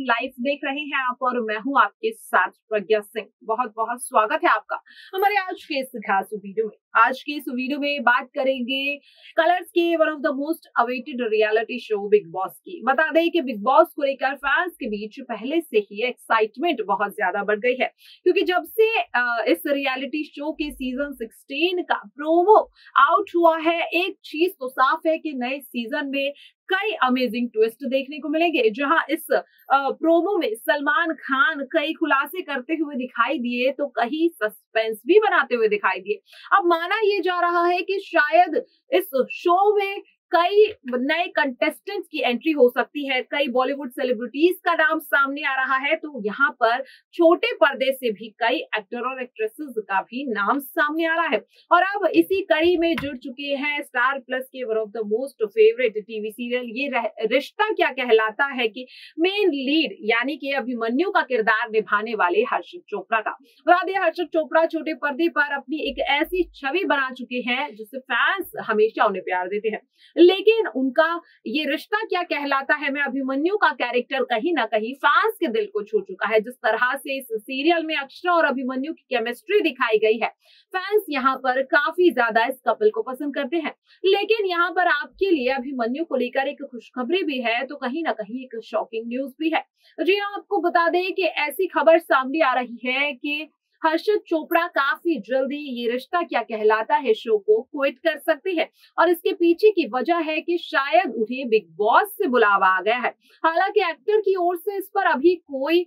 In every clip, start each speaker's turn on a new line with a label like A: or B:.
A: Live देख रहे हैं आप और मैं हूं आपके साथ प्रज्ञा सिंह। बहुत बहुत स्वागत है आपका हमारे आज के इस खास वीडियो में। आज के इस वीडियो में बात करेंगे कलर्स के one of the most awaited reality show Bigg Boss की। बता दें कि बिग बॉस को लेकर फैंस के बीच पहले से ही एक्साइटमेंट बहुत ज्यादा बढ़ गई है, क्योंकि जब से इस रियलिटी शो के सीजन 16 का प्रोमो आउट हुआ है, एक चीज तो साफ है कि नए सीजन में कई अमेजिंग ट्विस्ट देखने को मिलेंगे। जहां इस प्रोमो में सलमान खान कई खुलासे करते हुए दिखाई दिए तो कहीं सस्पेंस भी बनाते हुए दिखाई दिए। अब माना यह जा रहा है कि शायद इस शो में कई नए कंटेस्टेंट्स की एंट्री हो सकती है, कई बॉलीवुड सेलिब्रिटीज का नाम सामने आ रहा है, तो यहाँ पर छोटे पर्दे से भी कई एक्टर और एक्ट्रेसेस का भी नाम सामने आ रहा है। और अब इसी कड़ी में जुड़ चुके हैं स्टार प्लस के one of the most favourite TV serial Yeh Rishta क्या कहलाता है कि मेन लीड यानी कि अभिमन्यु का किरदार निभाने वाले हर्षद चोपड़ा का। बता दें, हर्षद चोपड़ा छोटे पर्दे पर अपनी एक ऐसी छवि बना चुके हैं जिससे फैंस हमेशा उन्हें प्यार देते हैं, लेकिन उनका ये रिश्ता क्या कहलाता है में अभिमन्यु का कैरेक्टर कहीं ना कहीं फैंस के दिल को छू चुका है। जिस तरह से इस सीरियल में अक्षरा और अभिमन्यु की केमिस्ट्री दिखाई गई है, फैंस यहाँ पर काफी ज्यादा इस कपल को पसंद करते हैं। लेकिन यहाँ पर आपके लिए अभिमन्यु को लेकर एक खुशखबरी भी है, तो कहीं ना कहीं एक शॉकिंग न्यूज भी है। जी हाँ, आपको बता दें कि ऐसी खबर सामने आ रही है कि हर्षद चोपड़ा काफी जल्दी ये रिश्ता क्या कहलाता है शो को क्विट कर सकती है, और इसके पीछे की वजह है कि शायद उन्हें बिग बॉस से बुलावा आ गया है। हालांकि एक्टर की ओर से इस पर अभी कोई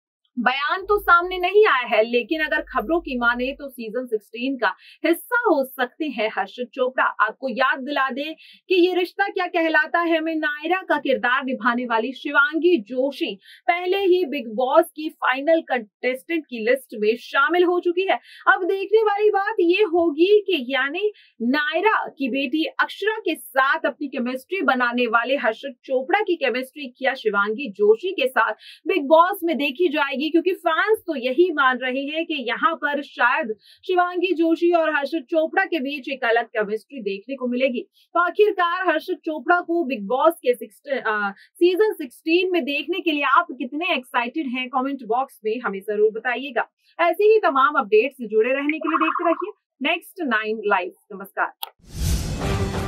A: बयान तो सामने नहीं आया है, लेकिन अगर खबरों की माने तो सीजन 16 का हिस्सा हो सकते हैं हर्षद चोपड़ा। आपको याद दिला दें कि ये रिश्ता क्या कहलाता है में नायरा का किरदार निभाने वाली शिवांगी जोशी पहले ही बिग बॉस की फाइनल कंटेस्टेंट की लिस्ट में शामिल हो चुकी है। अब देखने वाली बात ये होगी कि यानी नायरा की बेटी अक्षरा के साथ अपनी केमिस्ट्री बनाने वाले हर्षद चोपड़ा की केमिस्ट्री क्या शिवांगी जोशी के साथ बिग बॉस में देखी जाएगी, क्योंकि फैंस तो यही मान रहे हैं कि यहाँ पर शायद शिवांगी जोशी और हर्षद चोपड़ा के बीच एक अलग केमिस्ट्री देखने को मिलेगी। तो आखिरकार हर्षद चोपड़ा को बिग बॉस के सीजन 16 में देखने के लिए आप कितने एक्साइटेड हैं, कमेंट बॉक्स में हमें जरूर बताइएगा। ऐसे ही तमाम अपडेट्स से जुड़े रहने के लिए देखते रहिए नेक्स्ट 9 लाइव। नमस्कार।